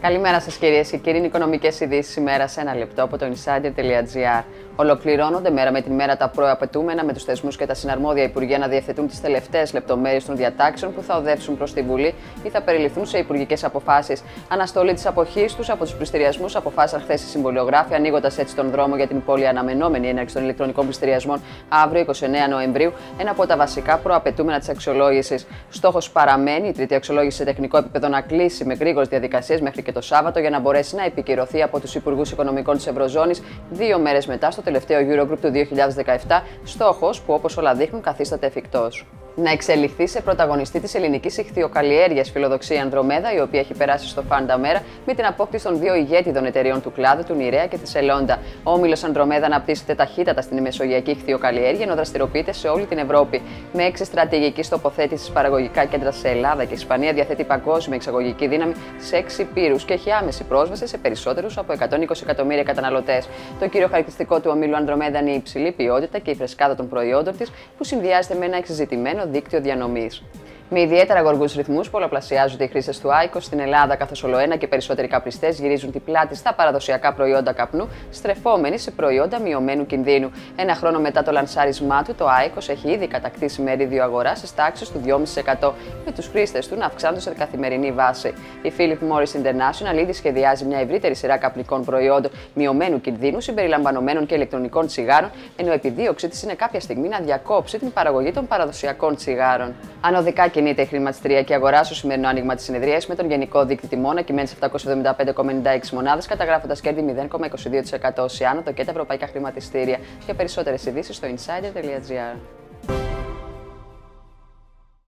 Καλημέρα σας κυρίες και κύριοι. Οικονομικές ειδήσεις ημέρα σε ένα λεπτό από το insider.gr. Ολοκληρώνονται μέρα με την μέρα τα προαπαιτούμενα με τους θεσμούς και τα συναρμόδια υπουργεία να διευθετούν τις τελευταίες λεπτομέρειες των διατάξεων που θα οδεύσουν προς τη Βουλή ή θα περιληφθούν σε υπουργικές αποφάσεις. Αναστολή της αποχής τους από τους πληστηριασμούς αποφάσισαν χθες οι συμβολιογράφοι, ανοίγοντας έτσι τον δρόμο για την πολύ αναμενόμενη έναρξη των ηλεκτρονικών πληστηριασμών αύριο 29 Νοεμβρίου, ένα από τα βασικά προαπαιτούμενα της αξιολόγησης. Στόχος παραμένει η τρίτη αξιολόγηση σε τεχνικό επίπεδο να κλείσει με γρήγορες διαδικασίες μέχρι και το Σάββατο για να μπορέσει να επικυρωθεί από τους υπουργούς οικονομικών της Ευρωζώνης 2 μέρες μετά στο τελευταίο Eurogroup του 2017, στόχος που όπως όλα δείχνουν καθίσταται εφικτός. Να εξελιχθεί σε πρωταγωνιστή της ελληνικής ιχθυοκαλλιέργειας φιλοδοξία η Ανδρομέδα, η οποία έχει περάσει στο Φάντα Μέρα με την απόκτηση των δύο ηγέτιδων εταιρεών του κλάδου, του Νιρέα και της Ελόντα. Ο όμιλος Ανδρομέδα αναπτύσσεται ταχύτατα στην μεσογειακή ιχθυοκαλλιέργεια, ενώ δραστηριοποιείται σε όλη την Ευρώπη. Με 6 στρατηγικής τοποθέτησης παραγωγικά κέντρα σε Ελλάδα και Ισπανία, διαθέτει παγκόσμια εξαγωγική δύναμη σε 6 πύρους και έχει άμεση πρόσβαση σε περισσότερους από 120 εκατομμύρια καταναλωτές. Το κύριο χαρακτηριστικό του ομίλου Ανδρομέδα είναι η υψηλή ποιότητα και η φρεσκάδα των προϊόντων της, που συνδυάζεται με ένα εξεζητημένο δίκτυο διανομής. Με ιδιαίτερα γοργούς ρυθμούς πολλαπλασιάζονται οι χρήστες του IQOS στην Ελλάδα, καθώς ολοένα και περισσότεροι καπνιστές γυρίζουν την πλάτη στα παραδοσιακά προϊόντα καπνού, στρεφόμενοι σε προϊόντα μειωμένου κινδύνου. Ένα χρόνο μετά το λανσάρισμά του, το IQOS έχει ήδη κατακτήσει μερίδιο αγοράς στις τάξεις του 2,5%, με τους χρήστες του να αυξάνονται σε καθημερινή βάση. Η Philip Morris International ήδη σχεδιάζει μια ευρύτερη σειρά καπνικών προϊόντων μειωμένου κινδύνου, συμπεριλαμβανομένων και ηλεκτρονικών τσιγάρων, ενώ επιδίωξή της είναι κάποια στιγμή να διακόψει την παραγωγή των παραδοσιακών τσιγάρων. Ανωδικά κινείται η χρηματιστηριακή αγορά στο σημερινό άνοιγμα της συνεδρίας, με τον γενικό δείκτη τιμών να κυμαίνει σε 775,96 μονάδες, καταγράφοντας κέρδη 0,22% σε άνοδο και τα ευρωπαϊκά χρηματιστήρια. Για περισσότερες ειδήσεις στο insider.gr.